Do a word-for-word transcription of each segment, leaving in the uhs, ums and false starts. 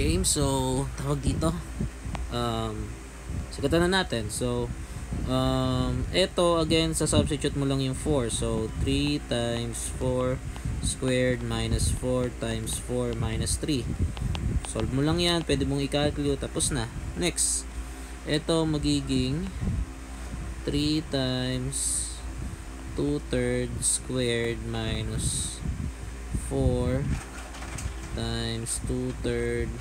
game. So, tawag dito. Um, sigatan na natin. So, um, ito, again, sa substitute mo lang yung four. So, three times four squared minus four times four minus three. Solve mo lang yan. Pwede mong i-calculate. Tapos na. Next. Ito, magiging three times two thirds squared minus four times two thirds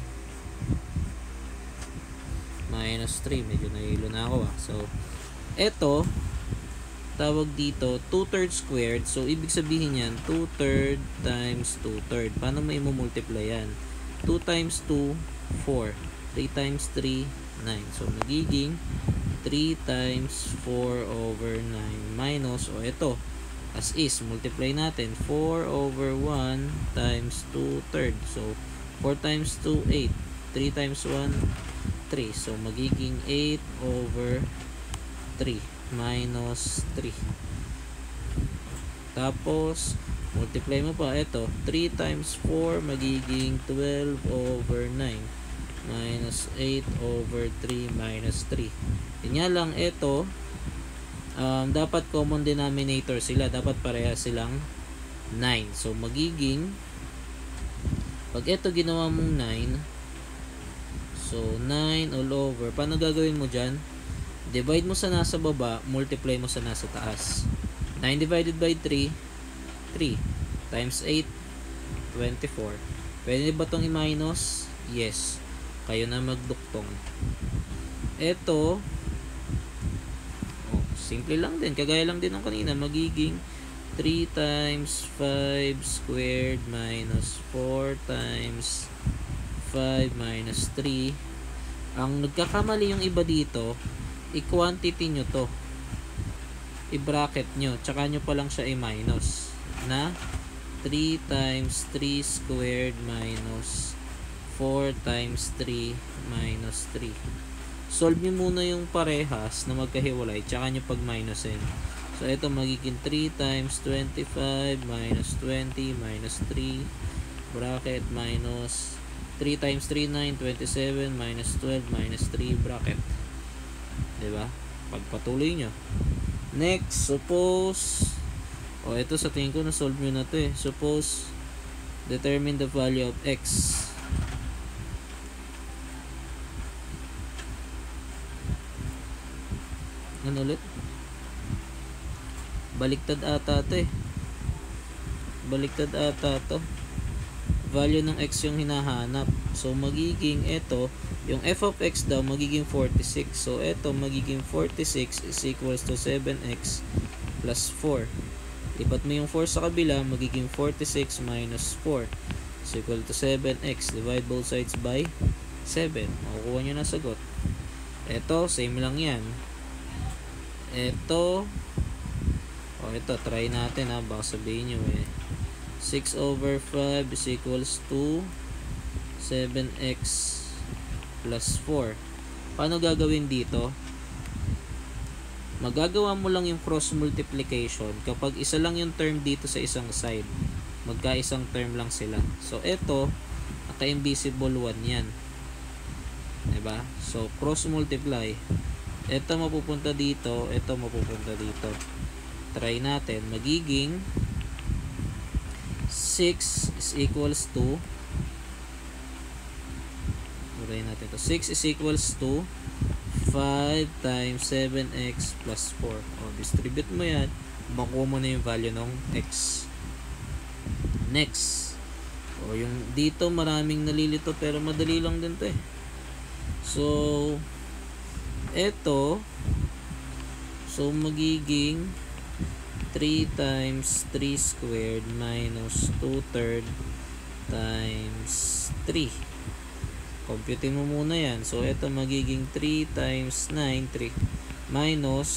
minus three. Medyo nahilo na ako ah. So, eto, tawag dito, two thirds squared. So, ibig sabihin yan, two thirds times two thirds. Paano mo i-multiply yan? two times two, four. three times three, nine. So, magiging three times four over nine minus, o ito, as is, multiply natin, four over one times two thirds. So, four times two, eight. three times one, three. So, magiging eight over three minus three. Tapos, multiply mo pa, ito, three times four, magiging twelve over nine minus eight over three minus three. Yan lang, ito, um, dapat common denominator sila. Dapat pareha silang nine. So, magiging, pag ito ginawa mong nine, so, nine all over. Paano gagawin mo dyan? Divide mo sa nasa baba, multiply mo sa nasa taas. nine divided by three, three. Times eight, twenty-four. Pwede ba itong i-minus? Yes. Kayo na magduktong. Ito, oh, simple lang din. Kagaya lang din ng kanina. Magiging three times five squared minus four times five minus three. Ang nagkakamali yung iba dito, i-quantity nyo to. I-bracket nyo. Tsaka nyo pa lang siya i-minus. Na three times three squared minus four times three minus three. Solve nyo muna yung parehas na magkahiwalay. Tsaka nyo pag-minusin. So, ito magiging three times twenty-five minus twenty minus three. Bracket minus three times three, nine. twenty-seven minus twelve minus three. Bracket. Diba? Pagpatuloy nyo. Next, suppose, o oh, ito sa tingin ko na-solve nyo na to eh. Suppose, determine the value of x. Ano ulit? Baliktad ata to eh. Baliktad ata to. Value ng x yung hinahanap. So, magiging ito, yung f of x daw, magiging forty-six. So, ito, magiging forty-six is equals to seven x plus four. Lipat mo yung four sa kabila, magiging forty-six minus four is equal to seven x. Divide both sides by seven. Makukuha nyo na sagot. Ito, same lang yan. Ito, o oh, ito, try natin ha, baka sabihin nyo eh. six over five is equals to seven x plus four. Paano gagawin dito? Magagawa mo lang yung cross multiplication kapag isa lang yung term dito sa isang side. Magkaisang term lang sila. So, ito, naka-invisible one yan. Diba? So, cross multiply. Ito mapupunta dito, ito mapupunta dito. Try natin. Magiging six is equals to, try natin to. six is equals to five times seven x plus four. O, distribute mo yan. Makuha mo na yung value ng x. Next. O, yung dito maraming nalilito pero madali lang din to eh. So, eto, so magiging three times three squared minus two thirds times three. Computing mo muna yan. So, eto magiging three times nine, three minus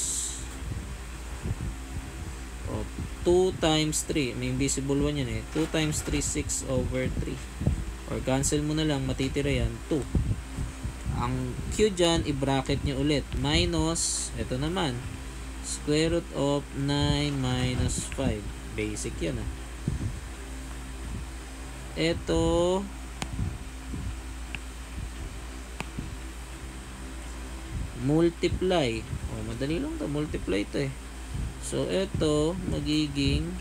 oh, two times three. May invisible one yan eh. two times three, six over three. Or cancel mo na lang, matitira yan, two. Ang Q dyan, i-bracket nyo ulit. Minus, ito naman, square root of nine minus five. Basic yan ah. Ito, multiply. O, madali lang to, multiply to eh. So, ito, magiging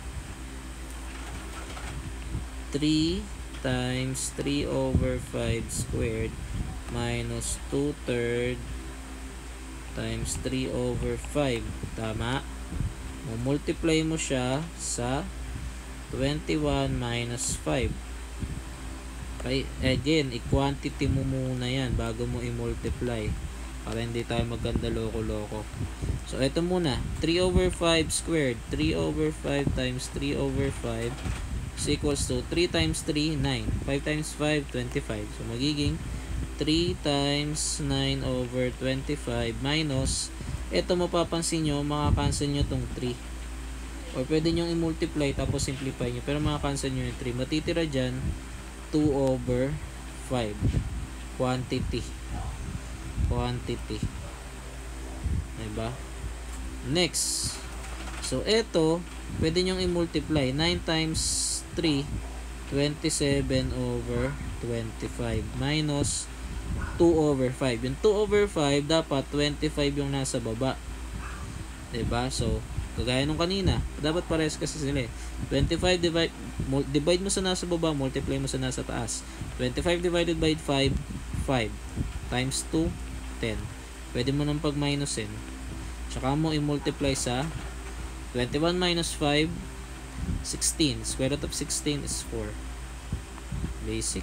three times three over five squared minus two third times three over five. Tama? Multiply mo siya sa twenty-one minus five. Okay, again, i-quantity mo muna yan bago mo i-multiply para hindi tayo maganda loko-loko. So, ito muna, three over five squared. three over five times three over five is equals to three times three, nine. five times five, twenty-five. So, magiging three times nine over twenty-five minus, ito mapapansin nyo, makakancel nyo tong three. Or pwede nyo i-multiply tapos simplify nyo. Pero makakancel nyo yung three. Matitira dyan, two over five. Quantity. Quantity. Diba? Next. So, ito, pwede nyo i-multiply. nine times three, twenty-seven over twenty-five minus two over five. Yung two over five, dapat twenty-five yung nasa baba. Diba? So, kagaya nung kanina, dapat parehas kasi sila eh. twenty-five divide, divide mo sa nasa baba, multiply mo sa nasa taas. twenty-five divided by five, five. Times two, ten. Pwede mo nang pag-minusin. Tsaka mo i-multiply sa twenty-one minus five, sixteen. Square root of sixteen is four. Basic.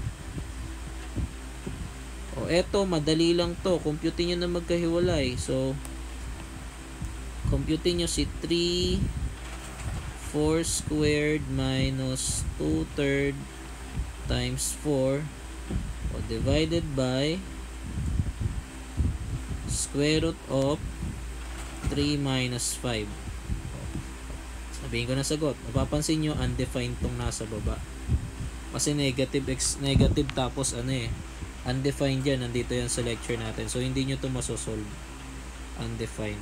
O, eto, madali lang to. Compute nyo na magkahiwalay. So, compute nyo si three, four squared minus two third times four. O, divided by square root of three minus five. Sabihin ko na sagot. Mapapansin nyo, undefined tong nasa baba. Kasi negative x, negative tapos ano eh, undefined yan. Nandito yan sa lecture natin. So, hindi nyo to masosolve. Undefined.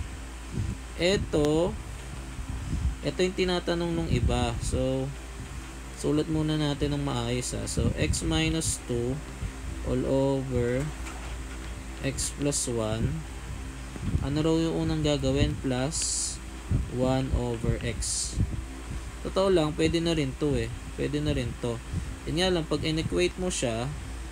Ito, ito yung tinatanong nung iba. So, sulat muna natin ng maayos ha. So, x minus two all over x plus one. Ano raw yung unang gagawin? Plus one over x. Totoo lang, pwede na rin to eh. Pwede na rin to. Yun nga lang, pag inequate mo siya,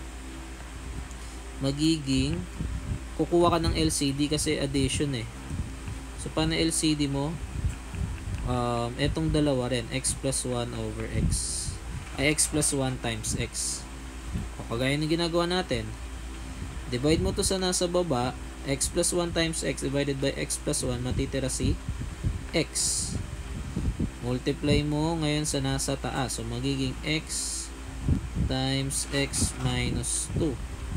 magiging, kukuha ka ng L C D kasi addition eh. So, paano L C D mo? Um, etong dalawa rin, x plus one over x. Ay, x plus one times x. O, kagaya ng ginagawa natin. Divide mo to sa nasa baba, x plus one times x divided by x plus one, matitira si x. Multiply mo ngayon sa nasa taas. So, magiging x times x minus two.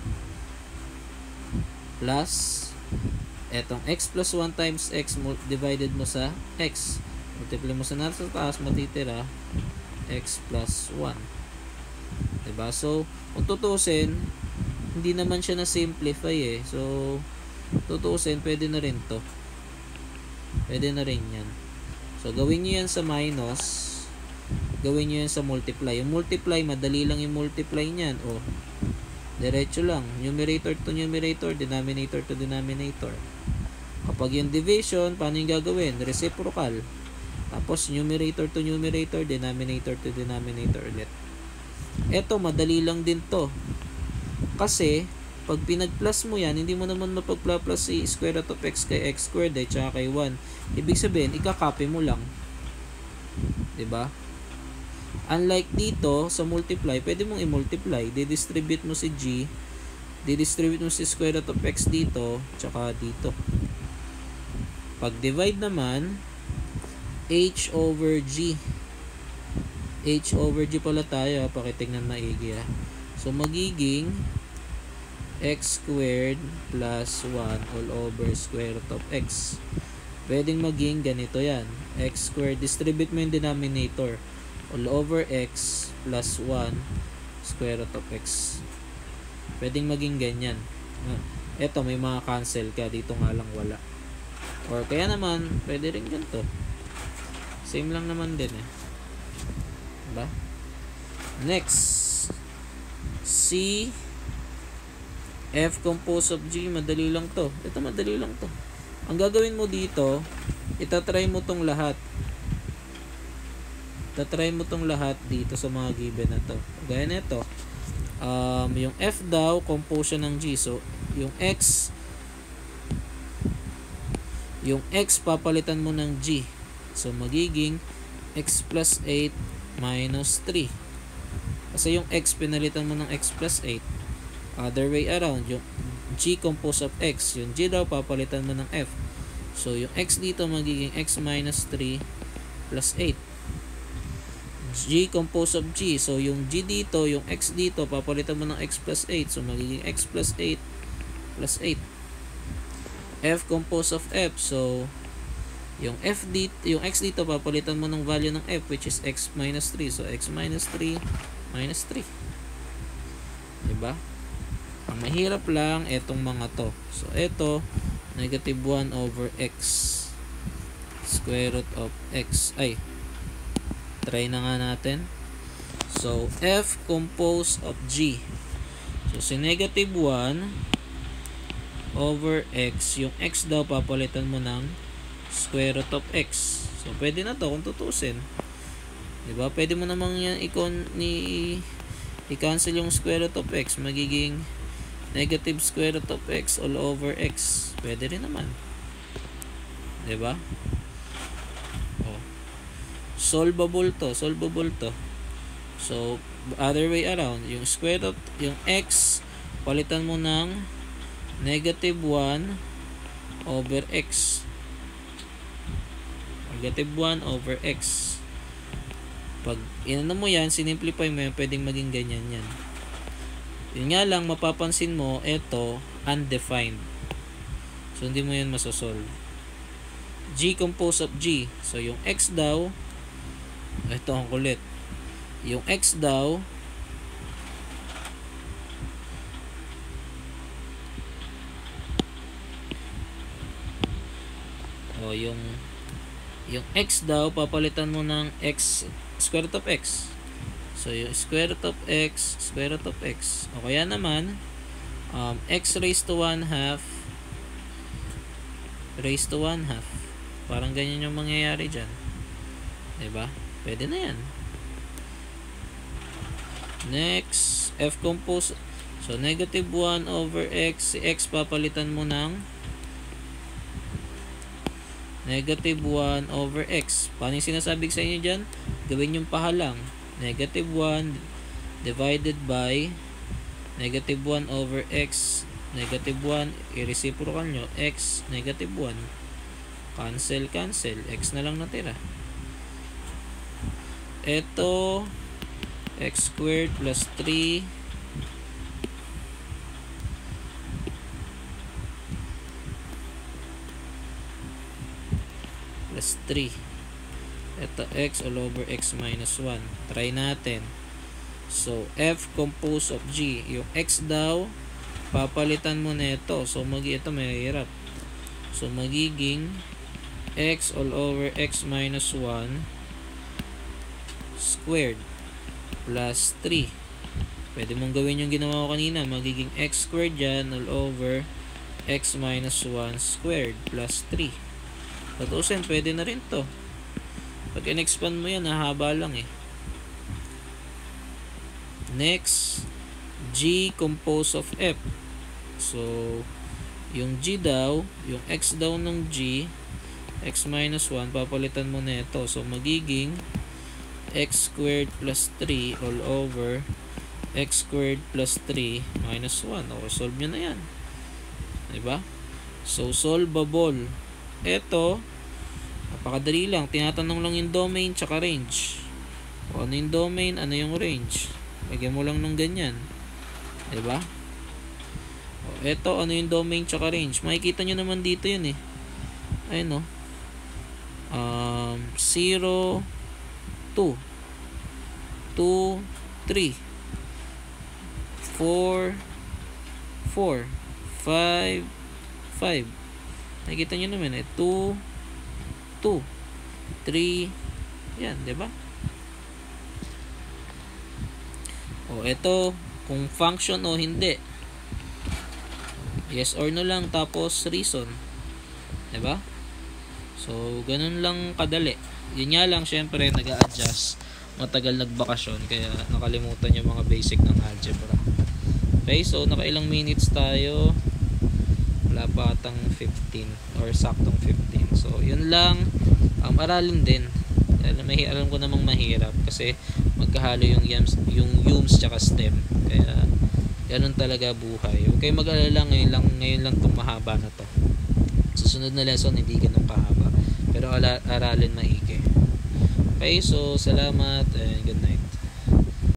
Plus, etong x plus one times x divided mo sa x. Multiply mo sa nasa taas, matitira x plus one. Diba? So, kung tutusin, hindi naman siya na-simplify eh. So, tutusin, pwede na rin to. Pwede na rin yan. So, gawin nyo yan sa minus. Gawin nyo yan sa multiply. Yung multiply, madali lang yung multiply nyan. O, diretso lang. Numerator to numerator, denominator to denominator. Kapag yung division, paano yung gagawin? Reciprocal. Tapos, numerator to numerator, denominator to denominator ulit. Eto, madali lang din to. Kasi, pag pinag-plus mo yan, hindi mo naman mapag-plus si square root of x kay x squared eh, tsaka kay one. Ibig sabihin, ikakopy mo lang. Diba? Unlike dito, sa multiply, pwede mong i-multiply. Didistribute mo si g, didistribute mo si square root of x dito, tsaka dito. Pag divide naman, h over g. H over g pala tayo, pakitignan maigi ha. So, magiging x squared plus one all over square root of x. Pwedeng maging ganito yan. X squared, distribute mo yung denominator. All over x plus one square root of x. Pwedeng maging ganyan. Eto, may mga cancel ka. Dito nga lang wala. Or kaya naman, pwede rin ganito. Same lang naman din eh. Diba? Next. C F compose of G, madali lang to. Ito madali lang to. Ang gagawin mo dito, itatry mo tong lahat. Itatry mo tong lahat dito sa mga given na to. Gaya nito. Um, yung F daw, compose siya ng G. So, yung X, yung X papalitan mo ng G. So, magiging X plus eight minus three. Kasi yung X, pinalitan mo ng X plus eight. Other way around, yung G compose of X. Yung G daw, papalitan mo ng F. So, yung X dito magiging X minus three plus eight. G compose of G. So, yung G dito, yung X dito, papalitan mo ng X plus eight. So, magiging X plus eight plus eight. F compose of F. So, yung F dito, yung X dito, papalitan mo ng value ng F, which is X minus three. So, X minus three minus three. Diba? Ang mahirap lang, etong mga to. So, eto, negative one over X. Square root of X. Ay, try na nga natin. So, F compose of G. So, si negative one over X, yung X daw, papalitan mo ng square root of X. So, pwede na to kung tutusin. Diba? Pwede mo namang yan i-con ni i-cancel yung square root of X. Magiging negative square root of X all over X. Pwede rin naman. Diba? Oh. Solvable to. Solvable to. So, other way around. Yung square root, yung X, palitan mo ng negative one over X. Negative one over X. Pag inano mo yan, sinimplify mo yan, pwedeng maging ganyan yan. Yun nga lang, mapapansin mo, ito, undefined. So, hindi mo yan masosolve. G compose of G. So, yung X daw, ito ang kulit. Yung X daw, o yung yung X daw, papalitan mo ng X, square root of X. So, yung square root of X, square root of X. O kaya naman, um, X raised to one half, raised to one half. Parang ganyan yung mangyayari dyan. Diba? Pwede na yan. Next, F compose. So, negative one over X. Si X, papalitan mo ng negative one over X. Paano yung sinasabi sa inyo dyan? Gawin yung pahalang. Negative one divided by negative one over X. Negative one, i-reciprocal nyo. X, negative one. Cancel, cancel. X na lang natira. Ito, X squared plus three plus three. Ito X all over X minus one. Try natin. So, F compose of G. Yung X daw, papalitan mo na ito. So, magi ito may hirap. So, magiging X all over X minus one squared plus three. Pwede mong gawin yung ginawa ko kanina. Magiging X squared dyan all over X minus one squared plus three. Patusin, pwede na rin to. Pag in-expand mo yan, nahaba lang eh. Next, G compose of F. So, yung G daw, yung X daw ng G, X minus one, papalitan mo na ito. So, magiging X squared plus three all over X squared plus three minus one. O, solve nyo na yan. Diba? So, solvable. Ito, napakadali lang. Tinatanong lang yung domain tsaka range. O, ano yung domain, ano yung range. Lagyan mo lang ng ganyan. Diba? O, ito, ano yung domain tsaka range. Makikita nyo naman dito yun eh. Ayun o. Um, zero, two, two, three, four, four, five, five. Nakikita nyo naman eh. two, two, three. Yan, diba? O, ito, kung function o hindi. Yes or no lang, tapos reason. Diba? So, ganun lang kadali. Yun nga lang, syempre, nag-a-adjust. Matagal nagbakasyon, kaya nakalimutan yung mga basic ng algebra. Okay, so nakailang minutes tayo? Wala pa atang fifteen or saktong fifteen. So, yun lang. Um, aralin din. May, alam ko namang mahirap kasi magkahalo yung yums, yung yums tsaka stem. Kaya, ganun talaga buhay. Huwag kayo mag-alala, ngayon lang, ngayon lang itong mahaba na to. Susunod na lesson, hindi ganun kahaba. Pero ala, aralin maigi. Okay, so salamat and good night.